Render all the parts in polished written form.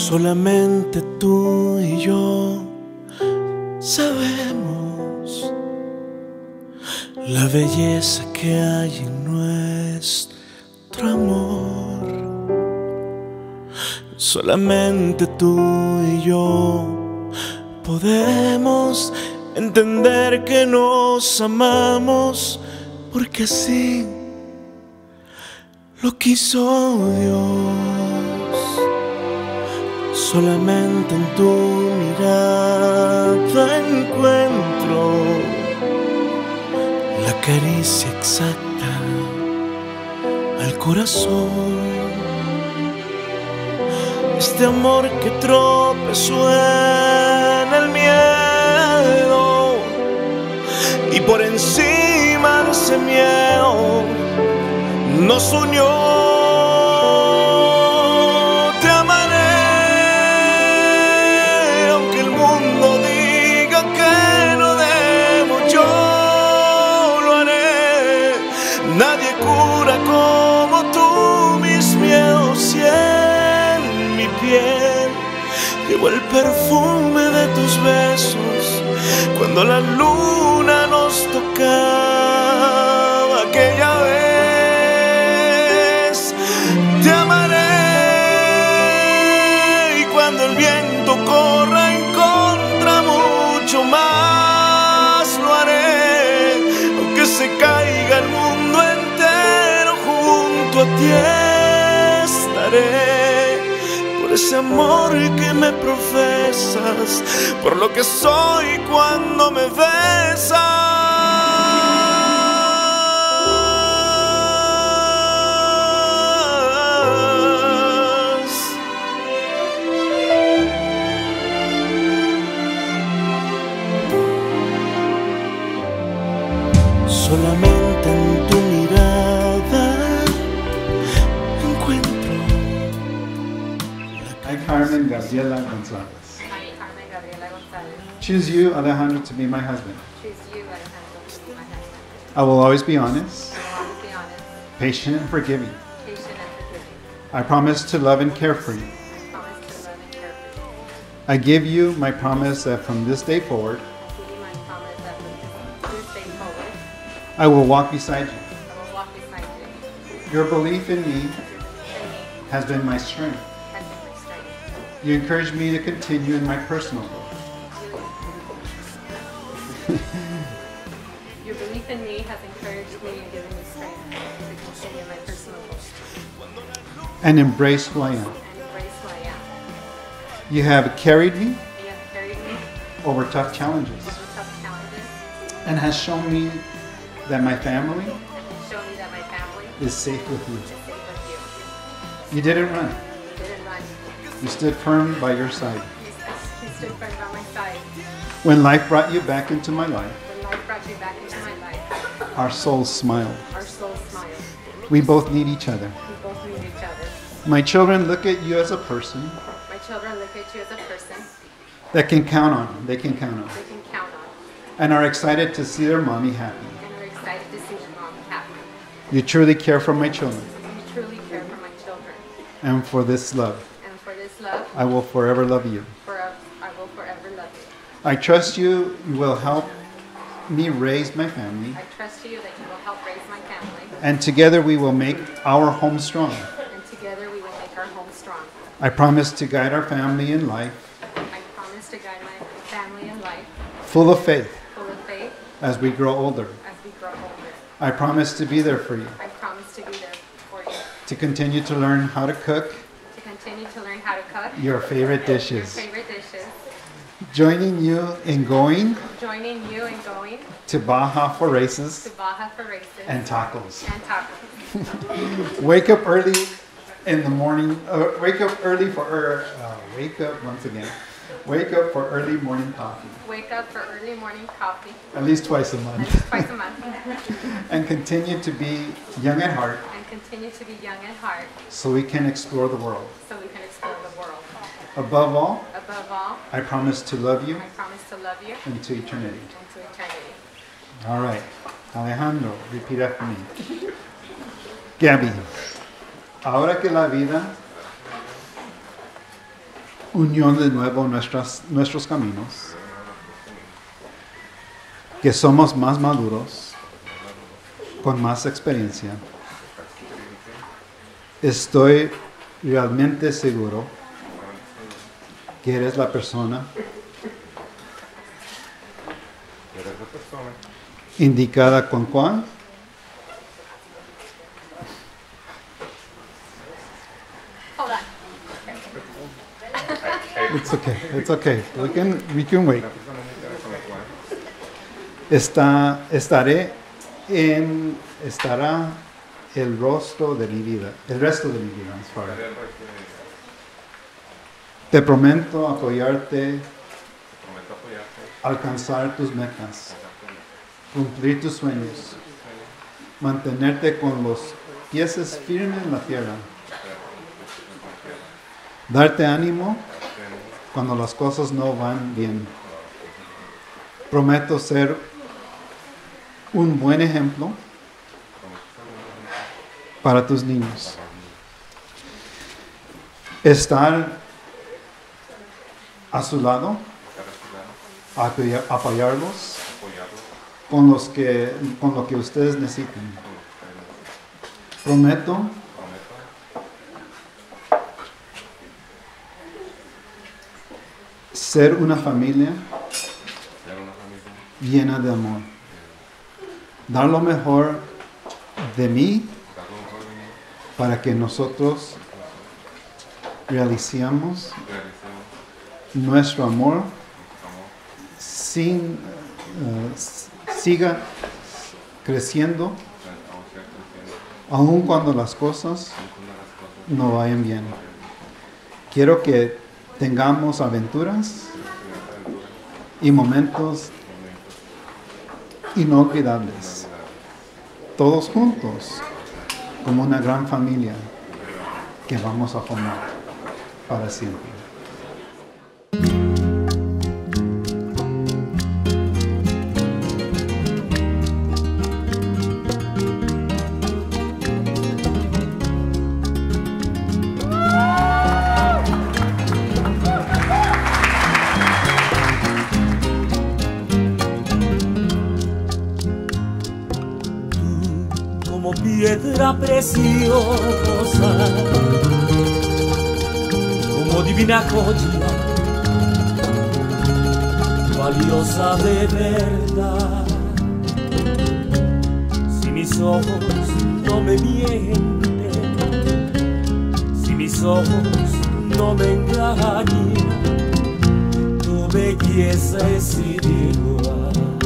Solamente tú y yo sabemos la belleza que hay en nuestro amor. Solamente tú y yo podemos entender que nos amamos, porque así lo quiso Dios. Solamente en tu mirada encuentro la caricia exacta al corazón. Este amor que tropezó en el miedo, y por encima de ese miedo nos unió. Te amaré, aunque el mundo diga que no debo, yo lo haré. Nadie cura como tú mis miedos, y en mi piel llevo el perfume de tus besos. Cuando la luna nos tocaba aquella vez, te amaré, y cuando el viento corra en contra mucho más lo haré. Aunque se caiga el mundo entero, junto a ti estaré. Por ese amor que me profesas, por lo que soy cuando me besas. Solamente en tu mirada encuentro. Hi, Carmen Gabriela Gonzalez. Hi, Carmen Gabriela Gonzalez. Choose you, Alejandro, to be my husband. Choose you, Alejandro, to be my husband. I will always be honest, I will always be honest, patient, and forgiving. patient, and forgiving. I promise to love and care for you. I promise to love and care for you. I give you my promise that from this day forward, I give you my promise that from this day forward, I will walk beside you. I will walk beside you. Your belief in me Your belief in me has been my strength. has been my strength. You encourage me to continue in my personal growth. Your belief in me has encouraged me and given me strength to continue my personal goals And embrace who I am. and embrace who I am. You have carried me You have carried me over tough challenges over tough challenges and has shown me that my family and shown me that my family is safe with you. is safe with you. You didn't run. You didn't run. You stood firm by your side. You stood firm by my side. When life brought you back into my life, When life brought you back into my life, our souls smiled. our souls smiled. We both need each other. We both need each other. My children look at you as a person My children look at you as a person that can count on, they can count on, they can count on and are excited to see their mommy happy. and are excited to see their mom happy. You truly care for my children, You truly care for my children. and for this love, And for this love, I will forever love you. I will forever love you. I trust you will help me raise my family, I trust you that you will help raise my family, and together we will make our home strong. and together we will make our home strong. I promise to guide our family in life, I promise to guide my family in life, full of faith, full of faith, as we grow older. as we grow older. I promise to be there for you, I promise to be there for you, to continue to learn how to cook to continue to learn how to cook your favorite your dishes, favorite dishes, joining you in going joining you in going to Baja for races to Baja for races and tacos. and tacos. Wake up early in the morning. Wake up early for wake up once again. Wake up for early morning coffee, Wake up for early morning coffee at least twice a at month, least twice a month, and continue to be young at heart, and continue to be young at heart so we can explore the world. so we can explore the world. Above all, Above all, I promise to love you I promise to love you into eternity. into eternity. All right, Alejandro, repeat after me. Gabby, ahora que la vida unión de nuevo nuestros caminos, que somos más maduros, con más experiencia. Estoy realmente seguro que eres la persona indicada con cuál. Hold on. It's okay. It's okay. We can wait. Estará el rostro de mi vida, el resto de mi vida. Te prometo apoyarte, alcanzar tus metas, cumplir tus sueños, mantenerte con los pies firmes en la tierra, darte ánimo cuando las cosas no van bien. Prometo ser un buen ejemplo para tus niños. Estar a su lado, apoyarlos con lo que ustedes necesiten. Prometo ser una familia llena de amor. Dar lo mejor de mí para que nosotros realicemos nuestro amor siga creciendo aun cuando las cosas no vayan bien. Quiero que tengamos aventuras y momentos inolvidables, todos juntos, como una gran familia que vamos a formar para siempre. Piedra preciosa, como divina joya, valiosa de verdad. Si mis ojos no me mienten, si mis ojos no me engañan, tu belleza es igual.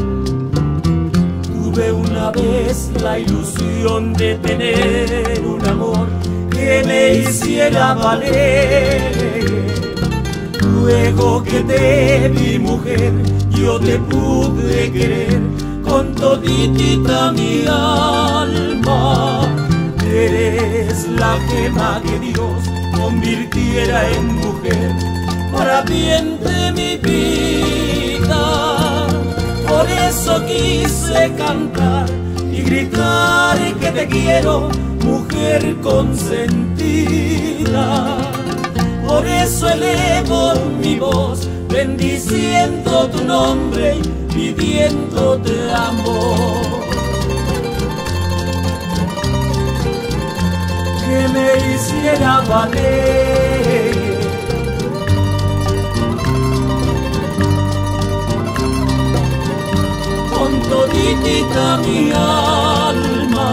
Tuve una vez la ilusión de tener un amor que me hiciera valer. Luego que te vi, mujer, yo te pude querer con toditita mi alma. Eres la gema que Dios convirtiera en mujer para bien de mi vida. Por eso quise cantar y gritar que te quiero, mujer consentida. Por eso elevo mi voz, bendiciendo tu nombre y pidiéndote amor. Que me hiciera valer. Con toditita mi alma,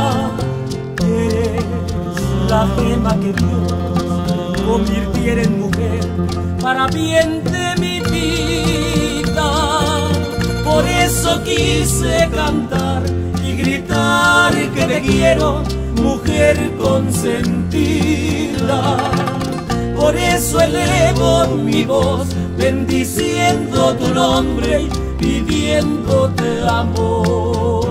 eres la gema que Dios convirtiera en mujer para bien de mi vida. Por eso quise cantar y gritar que te quiero, mujer consentida. Por eso elevo mi voz, bendiciendo tu nombre y pidiéndote amor.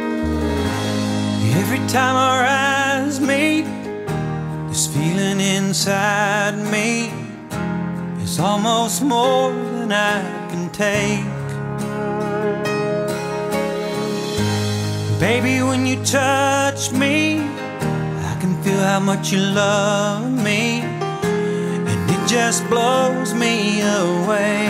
Every time our eyes meet, this feeling in inside me is almost more than I can take. Baby, when you touch me, I can feel how much you love me, and it just blows me away.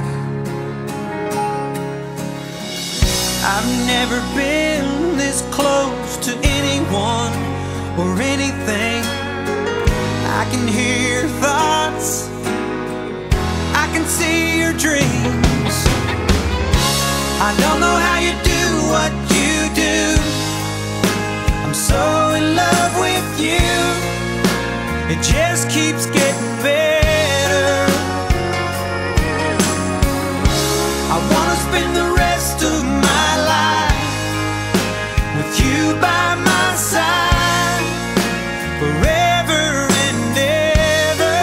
I've never been this close to anyone or anything. I can hear your thoughts, I can see your dreams. I don't know how you do what you do. I'm so in love with you. It just keeps getting better. I wanna spend the rest of my life with you by my side forever and ever.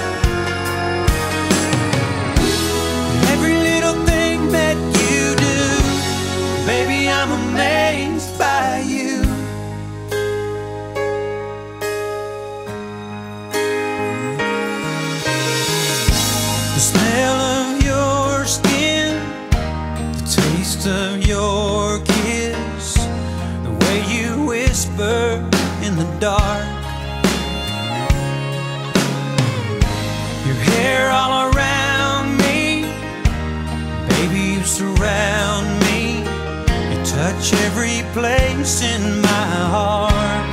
Every little thing that you do, baby, I'm amazed by you. The smell of your skin, the taste of your kiss, the way you whisper in the dark, your hair all around me, baby, you surround me, you touch every place in my heart.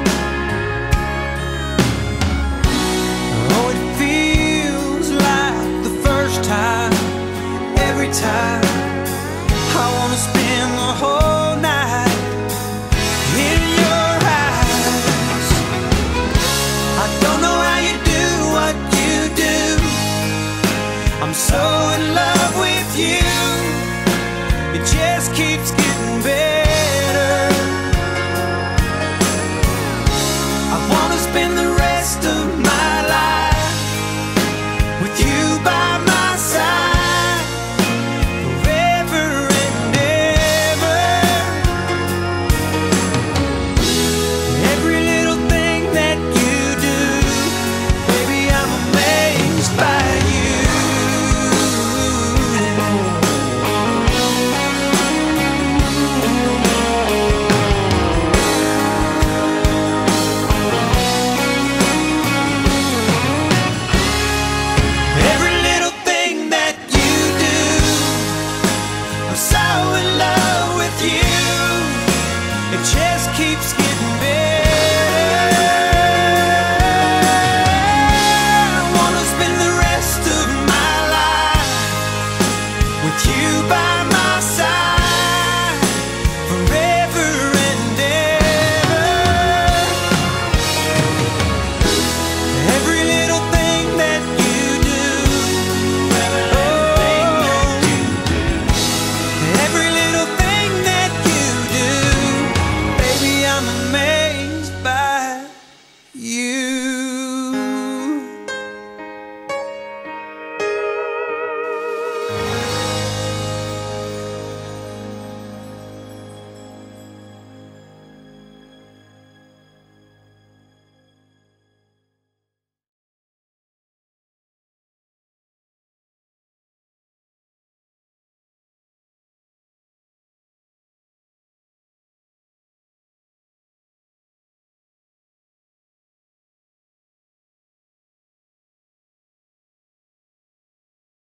Oh, it feels like the first time, every time. I wanna spend the whole night in your eyes. I don't know how you do what you do. I'm so in love with you. It just keeps getting better. I wanna spend the rest of my life with you by my side forever and ever. Every little thing that you do, baby, I'm amazed by you. Every little thing that you do, I'm so in love with you. It just keeps getting better. I wanna spend the rest of my life with you by my